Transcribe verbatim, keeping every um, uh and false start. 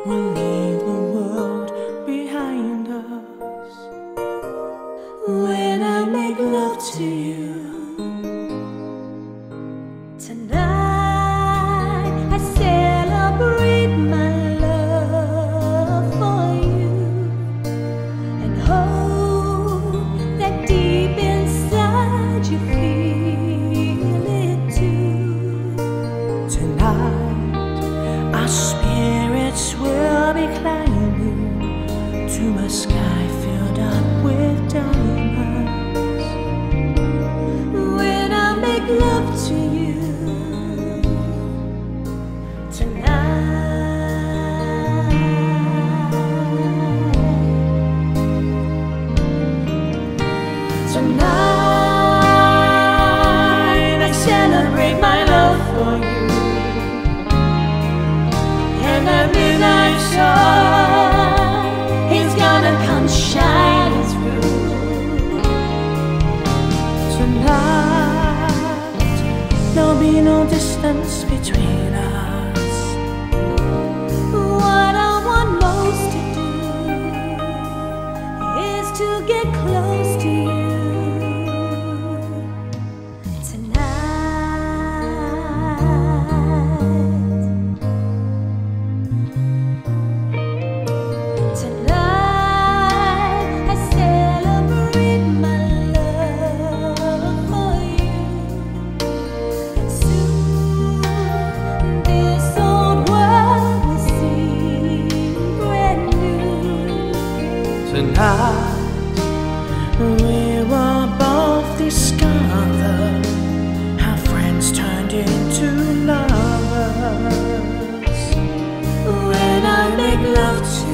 we'll leave the world behind us. When I make love to you tonight, I celebrate my love for you and hope that deep inside you feel it too. Tonight our spirits will be climbing to a sky filled up with diamonds. When I make love to you tonight, tonight I celebrate my love for you. And that midnight sun is gonna come shining through. Tonight there'll be no distance between us. What I want most to do is to get close to you. Tonight we will both discover how friends turned into lovers. When I make love to